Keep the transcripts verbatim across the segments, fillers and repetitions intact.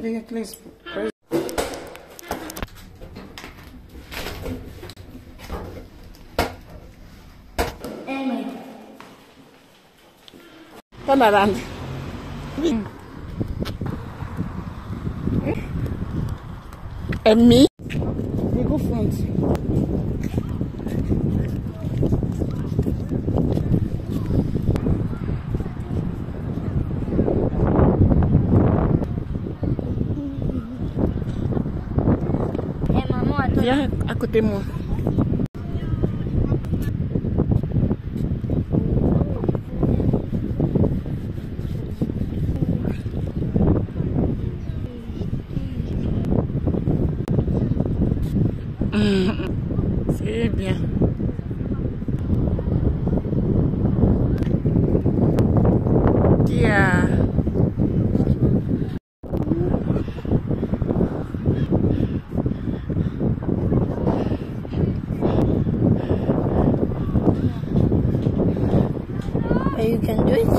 ready, please press. Amen. Turn around. And me? We go front. Viens à côté de moi. C'est bien. Yeah. You can do it.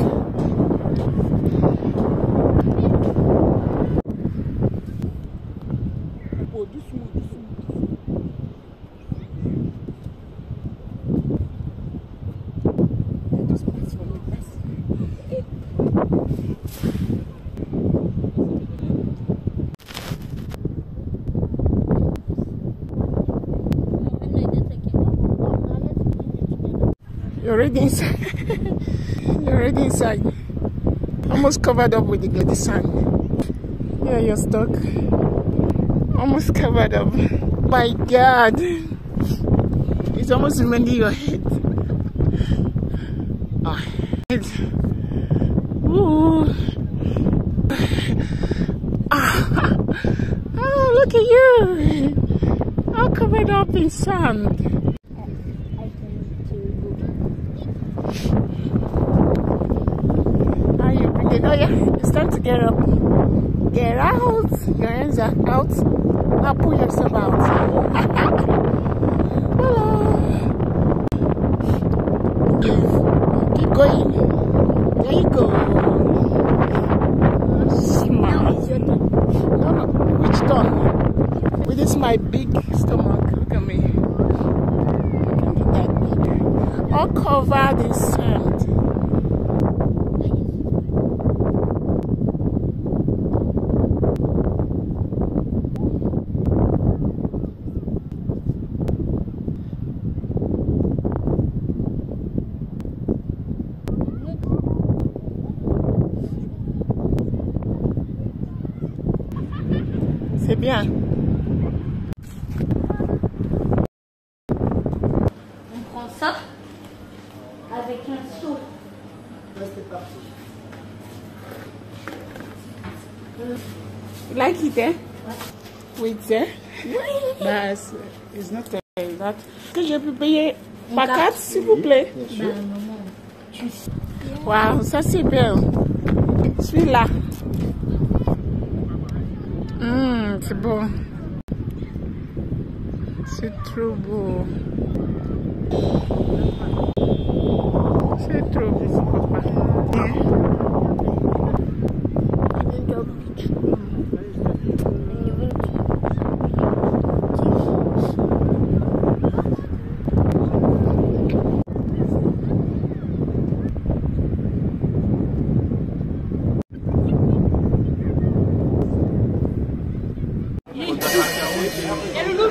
You're already inside. You're already inside. Almost covered up with the sand. Yeah, you're stuck. Almost covered up. My God. It's almost remaining your head. Oh. Ooh. Ah. Oh, look at you. All covered up in sand. Oh yeah, it's time to get up. Get out. Your hands are out. Now pull yourself out. Hello. Keep going. There you go. Smart. No, no. Which turn? With this my big stomach. Look at me. Look at that big. All covered in sand. C'est bien. On prend ça avec un seau. C'est parti. You like it, eh? Ouais. Wait, eh? Oui. Bah, it's not that. Est-ce que je peux payer ma carte, s'il vous plaît? Bah, maman, tu sais. Waouh, ça c'est bien. Celui-là. Hum, c'est beau. C'est trop beau. C'est trop beau, papa. Et le loup